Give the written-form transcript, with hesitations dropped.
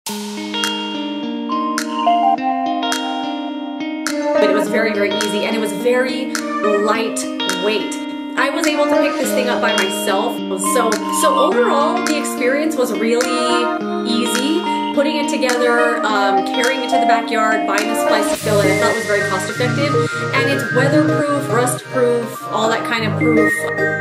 But it was very, very easy, and it was very lightweight. I was able to pick this thing up by myself. So overall, the experience was really easy. Putting it together, carrying it to the backyard, buying the supplies to fill it, I thought it was very cost effective. And it's weatherproof, rust proof, all that kind of proof.